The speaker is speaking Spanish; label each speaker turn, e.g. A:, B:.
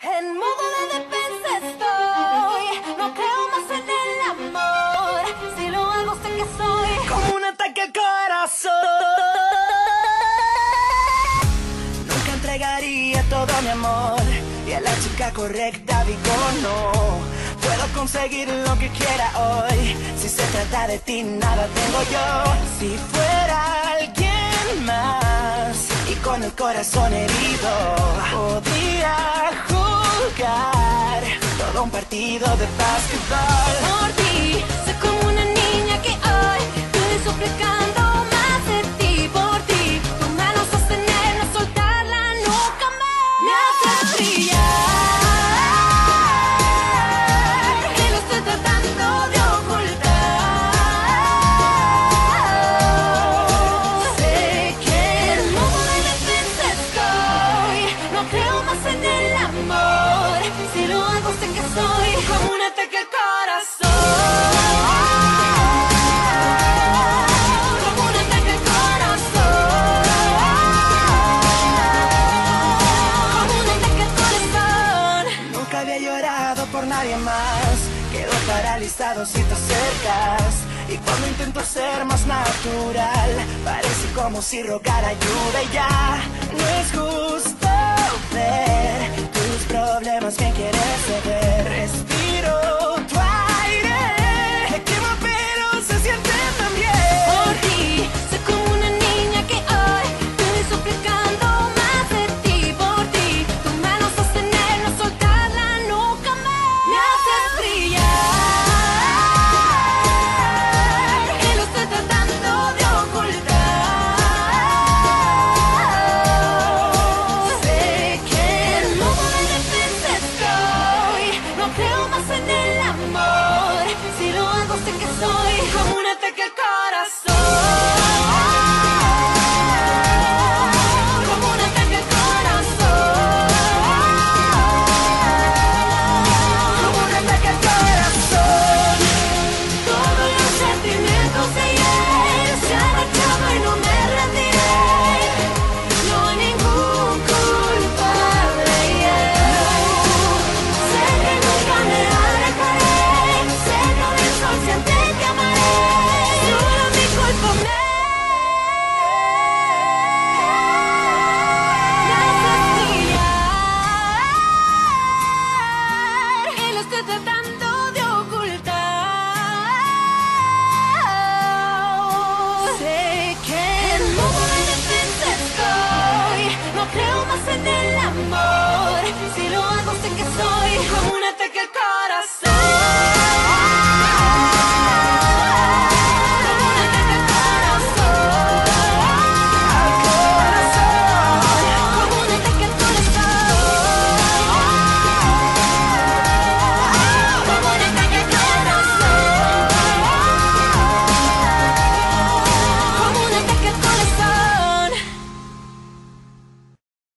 A: En modo de defensa estoy, no creo más en el amor. Si lo hago sé que soy
B: como un ataque al corazón. Nunca entregaría todo mi amor, y a la chica correcta digo no. Puedo conseguir lo que quiera hoy, si se trata de ti nada tengo yo. Si fuera alguien más y con el corazón herido, podría jugar todo un partido de básquetbol.
A: por ti. Soy como una niña que hoy estoy suplicando más de ti. Por ti, tu mano sostener, no soltarla nunca más. Me haces brillar, que lo estoy tratando de ocultar. Sé que en modo de defensa estoy, no creo más en el amor. Si lo hago sé que soy
B: Como un ataque al corazón.
A: como un ataque al corazón. Como un ataque al corazón.
B: Nunca había llorado por nadie más. Quedo paralizado si te acercas, y cuando intento ser más natural, parece como si rogara ayuda y ya. No es justo ver tus problemas bien queridos